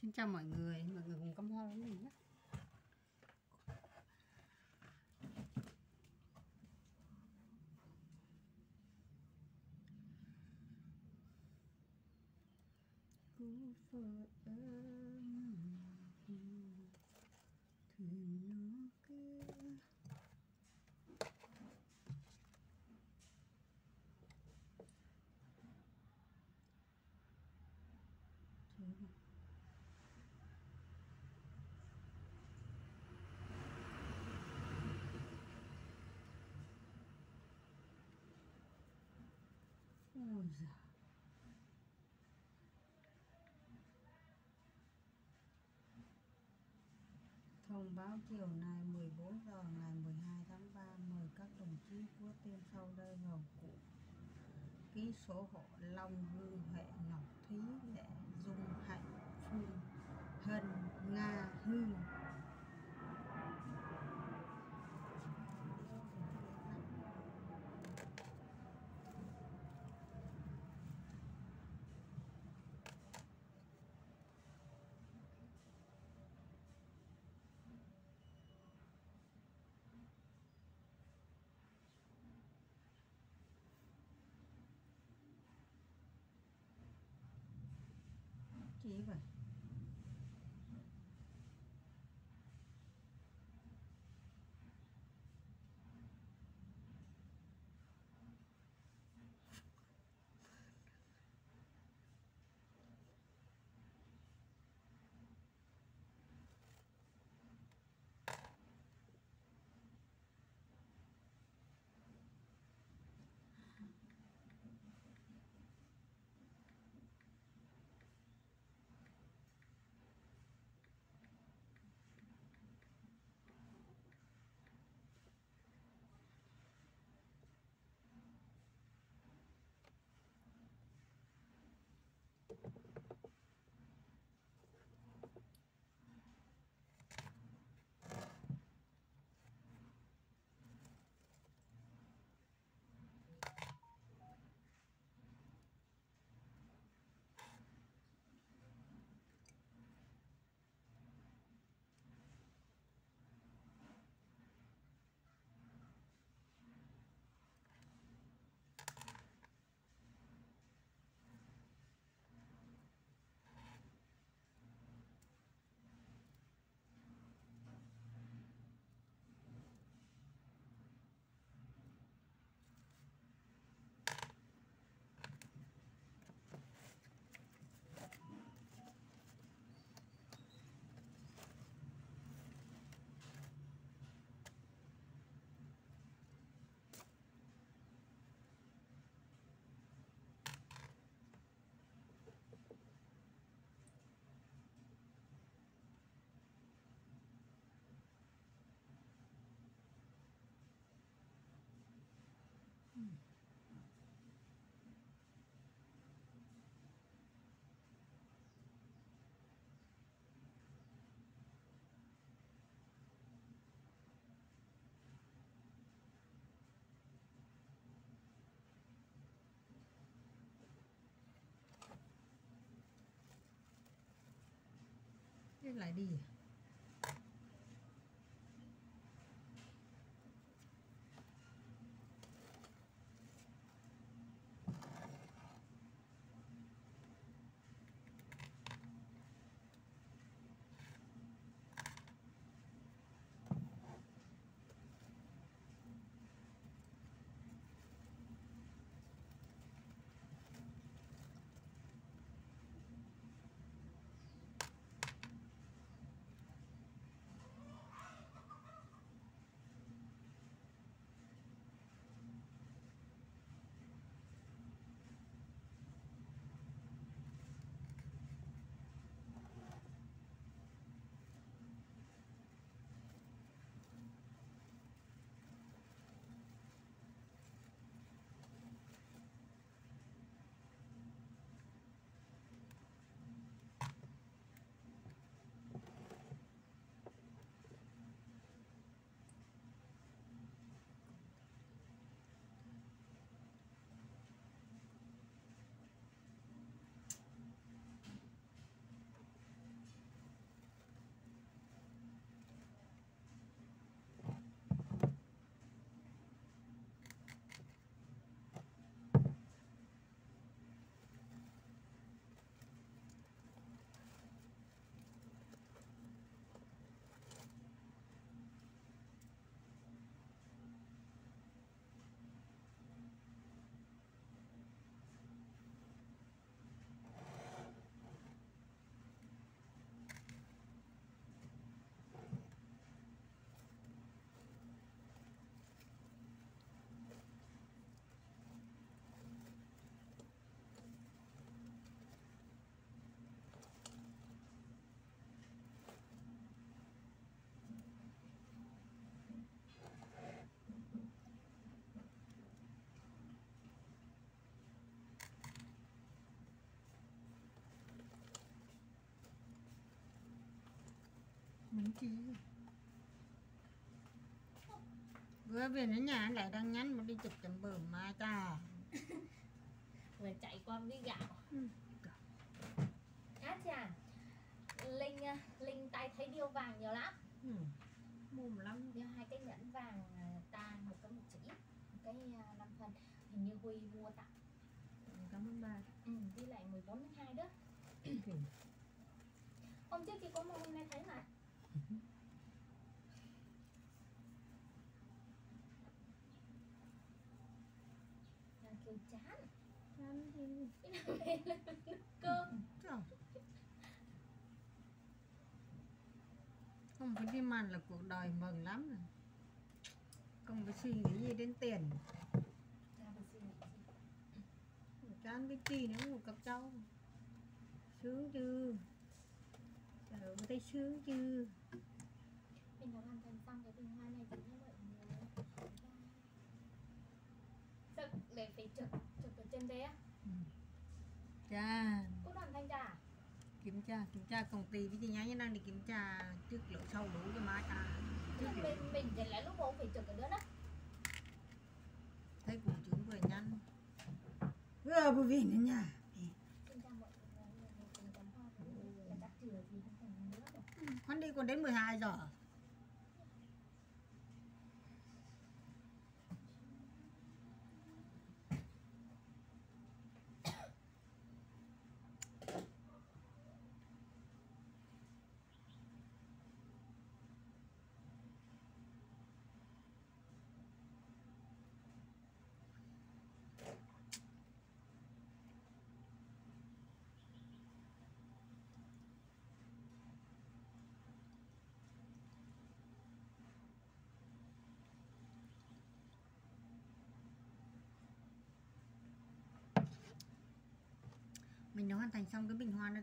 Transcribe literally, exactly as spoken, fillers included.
Xin chào mọi người, mọi người cùng cắm hoa với mình nhé. Cứ phở ấm thuyền nó cứ ôi giời. Thông báo chiều nay mười bốn giờ ngày mười hai tháng ba, mời các đồng chí của tên sau đây vào cụ ký số hộ Long Hương Huệ Ngọc Thúy Lệ Dung Hạnh Phương Hân Nga Hương. Chị vậy. Ừ. Thế lại đi à? Mình chi vừa về đến nhà lại đang nhắn một đi chụp tấm bờm mà ta vừa chạy qua với gạo. Ừ. Á chà, Linh Linh tay thấy điêu vàng nhiều lắm. Ừ. Mồm lắm. Điêu hai cái nhẫn vàng ta, một cái một chỉ, một cái năm phần, hình như Huy mua tặng. Cảm ơn ba. Ừ, đi lại mười bốn tháng hai đó. Okay. Hôm trước chị có mua, hôm nay thấy mà. Đang kêu chán. Chán gì? Cái nào về lên cơm. Trời. Không phải đi màn là cuộc đời mừng lắm rồi. Không phải suy nghĩ gì đến tiền. Chán cái chi nữa, một cặp trâu. Sướng chứ. Trời ơi, thấy sướng chứ. Mình đã hoàn thành xong cái bình hoa này thì như vậy nhiều. Sao để phải trực, trực ở trên đấy á? Ừ. Cha. Cô hoàn thành chả? Kiểm tra, kiểm tra công ty với chi nhánh đang đi kiểm tra trước lỗ sau đủ cho má ta. Mình, mình, mình để lại lúc bố phải trực ở đó đó. Thấy cục trưởng vừa nhanh. Vừa vừa về đến nhà. Con đi còn đến mười hai giờ. Mình đã hoàn thành xong cái bình hoa này.